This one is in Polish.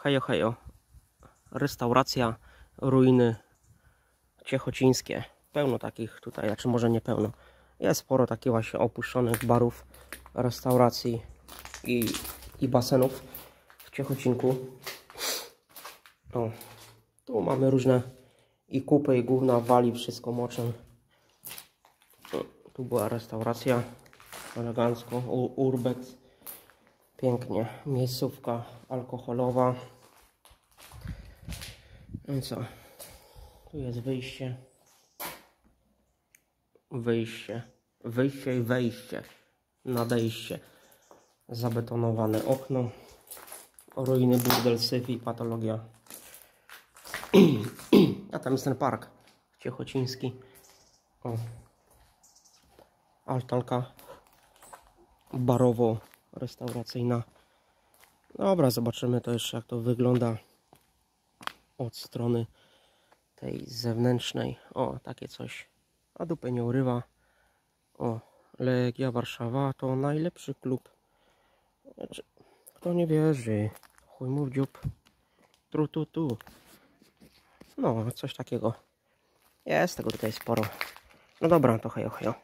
Hejo, hejo. Restauracja, ruiny ciechocińskie. Pełno takich tutaj, znaczy może nie pełno. Jest sporo takich właśnie opuszczonych barów, restauracji i basenów w Ciechocinku. O, tu mamy różne i kupy, i gówna, wali, wszystko moczem. Tu była restauracja, elegancko, urbex. Pięknie, miejscówka alkoholowa. No i co? Tu jest wyjście. Wyjście i wejście. Nadejście. Zabetonowane okno. Ruiny, burdel, syf i patologia. A tam jest ten park ciechociński. O. Altanka barowo-restauracyjna. Dobra, zobaczymy to jeszcze, jak to wygląda od strony tej zewnętrznej. O, takie coś. A dupę nie urywa. O, Legia Warszawa to najlepszy klub. Znaczy, kto nie wierzy, chuj mu w dziób. Tu. No, coś takiego. Jest tego tutaj sporo. No dobra, to hejo, hejo.